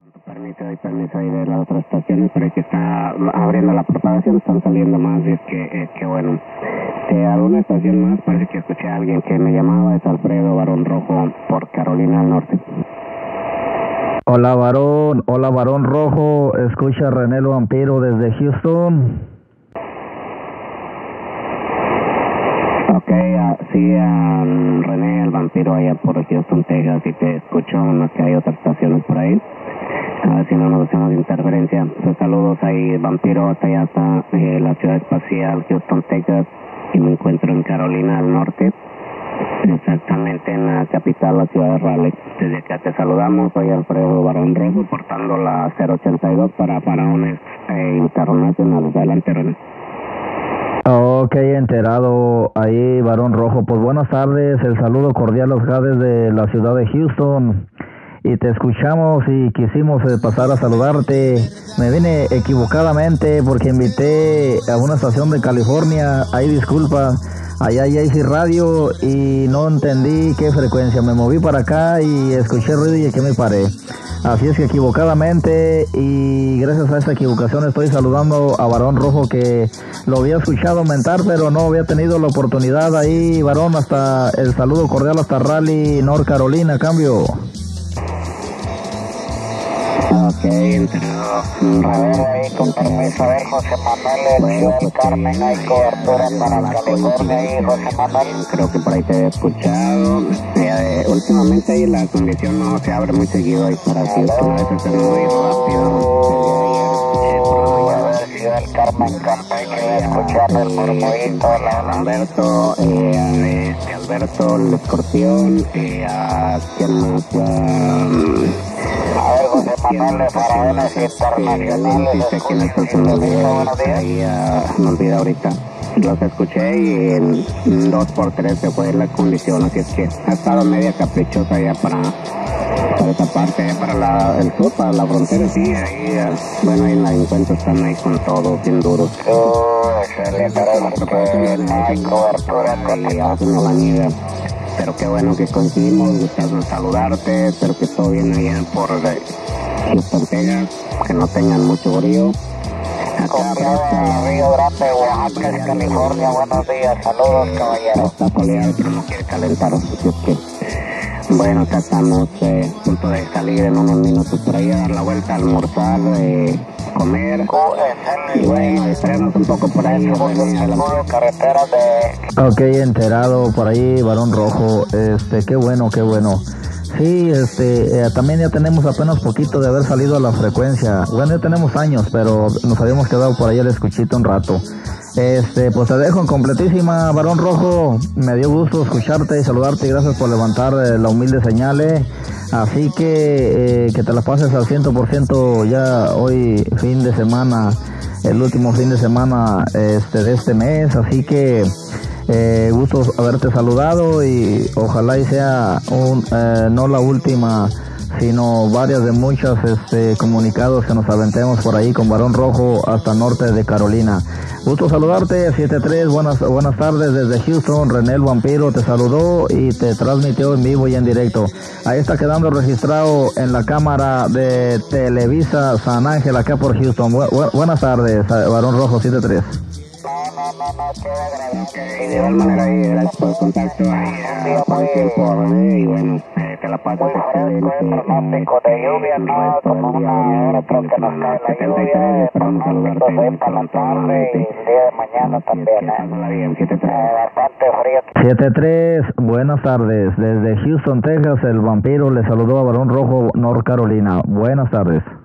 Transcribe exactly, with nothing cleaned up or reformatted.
Permiso, doy permiso ahí de las otras estaciones, pero es que está abriendo la propagación, están saliendo más, y es que, es que bueno, eh, alguna estación más, parece que escuché a alguien que me llamaba, es Alfredo Barón Rojo, por Carolina del Norte. Hola varón, hola Barón Rojo, escucha René el Vampiro desde Houston. Ok, uh, sí, um, René el Vampiro allá por Houston, Texas, y te escucho, más que hay otras estaciones por ahí. A ver si no nos hacemos interferencia. Pues saludos ahí, Vampiro, hasta allá está eh, la ciudad espacial, Houston, Texas, y me encuentro en Carolina del Norte, exactamente en la capital, la ciudad de Raleigh. Desde acá te saludamos, soy Alfredo Barón Rojo, portando la cero ochenta y dos para Faraones eh, Internacionales. Adelante, René. Ok, enterado ahí, Barón Rojo. Pues buenas tardes, el saludo cordial acá desde la ciudad de Houston. Y te escuchamos y quisimos eh, pasar a saludarte. Me vine equivocadamente porque invité a una estación de California. Ahí disculpa, allá hay J C Radio y no entendí qué frecuencia. Me moví para acá y escuché ruido y aquí me paré. Así es que equivocadamente, y gracias a esta equivocación estoy saludando a Barón Rojo, que lo había escuchado mentar pero no había tenido la oportunidad. Ahí, Barón, hasta el saludo cordial hasta Raleigh, North Carolina, cambio. Ok, enterado. A ver, ahí con permiso, a ver, José Manuel, Ciudad del Carmen, hay cobertura para California ahí, José Manuel. Creo que por ahí te he escuchado. Eh, últimamente ahí la condición no se abre muy seguido ahí para Houston, a veces es muy rápido. A ver, Ciudad del Carmen, Campeche, escuchando el murmurito, la Alberto, eh, a este Alberto, el escorpión, eh, a quien más, um, a ver, José Manuel de Faraones Internacionales, escucha, ahí uh, me olvida ahorita, los escuché y en, en dos por tres se fue la condición, así es que ha estado media caprichosa ya para, para esa parte, para la, el sur, para la frontera, sí, ahí, uh, bueno, ahí en la encuentro están ahí con todo, bien duros. Oh, excelente, hay cobertura y hacen la nieve. Pero qué bueno que coincidimos, gustazo saludarte, espero que todo bien allá por Houston, Texas, que no tengan mucho frío. Acá Río Grande, Oaxaca, California, buenos días, saludos caballero. Está soleado pero no quiere calentar, así es que, bueno, acá estamos eh, a punto de salir en unos minutos por ahí a dar la vuelta, a almorzar, eh, comer, y bueno, esperemos un poco por ahí. Carreteras de... Ok, enterado por ahí, Barón Rojo. Este, qué bueno, qué bueno. Sí, este, eh, también ya tenemos apenas poquito de haber salido a la frecuencia. Bueno, ya tenemos años, pero nos habíamos quedado por ahí al escuchito un rato. Este, pues te dejo en completísima, Barón Rojo. Me dio gusto escucharte y saludarte, y gracias por levantar eh, la humilde señal. Eh. Así que eh, que te la pases al cien por ciento ya hoy, fin de semana, el último fin de semana este, de este mes. Así que eh, gusto haberte saludado, y ojalá y sea un, eh, no la última, sino varias de muchas este, comunicados que nos aventemos por ahí con Barón Rojo hasta norte de Carolina. Gusto saludarte, siete tres, buenas, buenas tardes desde Houston. René el Vampiro te saludó y te transmitió en vivo y en directo. Ahí está quedando registrado en la cámara de Televisa San Ángel, acá por Houston. Bu bu buenas tardes, Barón Rojo, siete tres. No, no, no, qué agradable. Y de igual manera ahí, gracias por el contacto ahí, por el tiempo, René, y bueno, eh, te la pasas excelente. Pronóstico de lluvia, no, como una hora creo que nos cae la lluvia, esperamos saludarte muy pronto nuevamente. Y el día de mañana también, ¿eh? siete tres. Bastante frío. siete tres, buenas tardes. Desde Houston, Texas, el Vampiro le saludó a Barón Rojo, North Carolina. Buenas tardes.